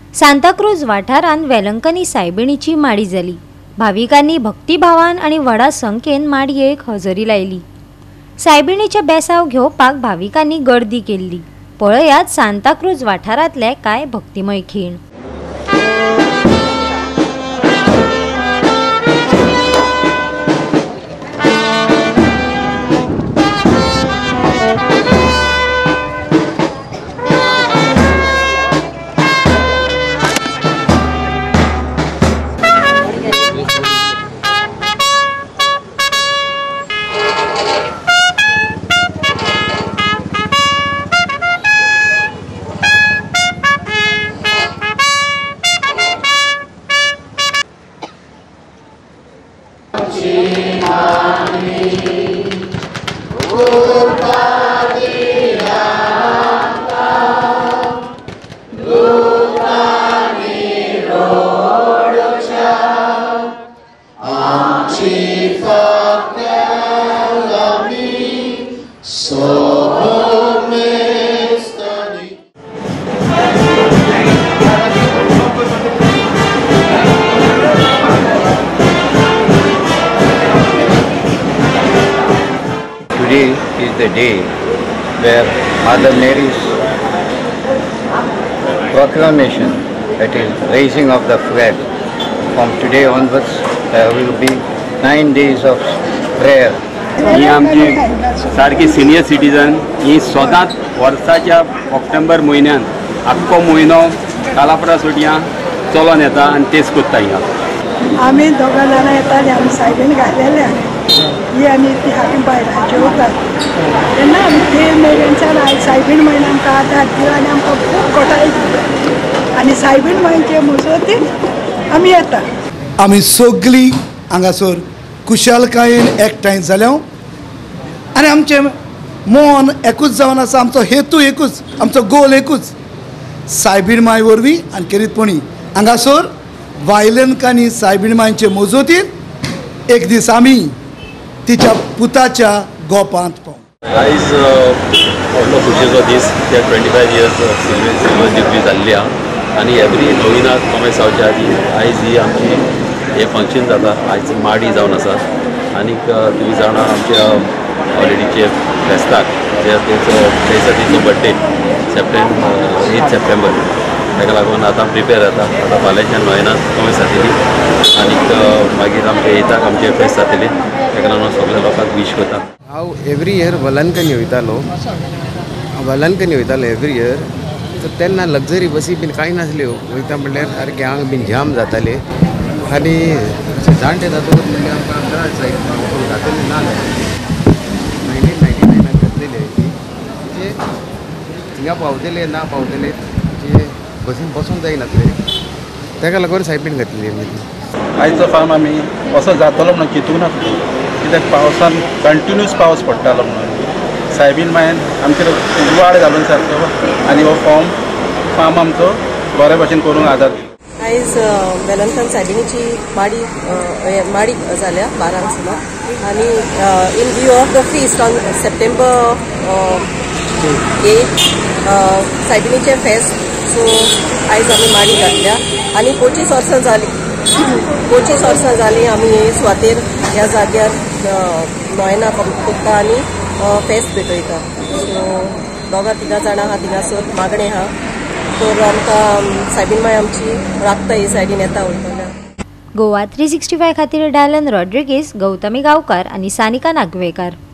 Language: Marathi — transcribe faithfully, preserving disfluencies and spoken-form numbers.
सांताक्रूज वाठारांत वेलंकनी सायबिणीची माडी जाली। भाविकांनी भक्तिभावान आणि व्हडा संख्येन माडयेक हजेरी लायली। सायबिणीचे बेसाव घेवपाक भाविकांनी गर्दी केल्ली। पळयात सांताक्रूज वाठारांतले कांय भक्तिमय खीण। Today is the day where Mother Mary's proclamation, that is raising of the flag. From today onwards there will be nine days of prayer. ही आमची सारखी सिनियर सिटीजन ही सदांच वर्साच्या ऑक्टोबर म्हयन्यात आख्खो म्हयनो कालापरा सुटया चलोन येता आनी तेच कोत्ता हिंगा। आमी दोगा जाणां येतालीं, आमी सायबीण घातलेले ही आनी ती हातीन बायलां जेवतात तेन्ना आमी ते मेरेनच्यान आयज सायबीण म्हयनो आमकां आदार दिलो आनी आमकां खूब घोटाळी दिली आनी सायबीण म्हयन्याचे मजगतीं आमी येता। आमी सगळीं हांगासर कुशलकायेन एकठांय जाल्या आनी आमचें मन एकूच जावन आसा। आमचो हेतू एकूच, आमचो गोल एकूच, सायबीण माय वरवीं आनी खेरीतपणी हांगासर वायलेनकांनी सायबीण मायचे मजगतीन एक दीस आमी तिच्या पुताच्या गोपांत पावूं। आयज व्हडलो खुशेचो दीस, त्या twenty five years silver silver jubilee जाल्ली आहा आनी एवरी नोविनाक कॉमेंट जावच्या आदी आयज ही आमची हे फंक्शन जाता। आयज माडी जावन आसा आनीक तुमी जाणा आमच्या ऑलरेडीचे फेस्ताक जे तेचो तेचा तिचो बड्डे सप्टेंबर एट सप्टेंबर, ताका लागून आतां प्रिपेर जाता। आतां फाल्यांच्यान नोयनाक कॉमेंट जातली आनीक मागीर आमचे एटाक आमचे फेस्त जातले, ताका लागून सगळ्या लोकांक विश करता। हांव एवरी इयर वलनकनी वयतालो वलनकनी वयतालो एवरी इयर। तर तेन्ना लग्जरी बसी बीन कांय नासल्यो, वयता म्हणल्यार सारके आंग बीन जाम जाताले आनी जाणटे जातकच म्हणजे आमकां त्रास जाय घातले ना नायन्टीन नायन्टी नायनाक घातलेले म्हणजे थिंगा पावतले ना पावतले म्हणजे बसीन बसूंक जायनासले, ताका लागून सायबीण घातली आमी। आयचो फार्म आमी असो जातलो म्हणून चिंतूंक नासलो, कित्याक पावसान कंटिन्यूस पावस पडटालो म्हणून सायबीण मायन आमचे वाड घालून सारको आनी हो फॉर्म फार्म आमचो बरे भशेन करूंक आदार दिलो। आयज वेलंकन सायबिणीची माडी माडी जाल्या बारांक सुमार आनी in view of the feast on September eight सायबिणीचे फेस्त, सो आयज आमी माडी घातल्या आनी पोचीस वर्सां जाली पोचीस वर्सां जाली आमी सुवातेर ह्या जाग्यार नोयना कोत्ता आनी फेस्त पेटयता। सो दोगा तिगा जाणां आहा थिंगासर मागणे आहा, तर आमकां सायबीण माय आमची राखता ही सायडीन येता वयतल्या। गोवा थ्री सिक्स्टी फाय खातीर डायलन रॉड्रिगीस, गौतमी गांवकार आनी सानिका नागवेकर।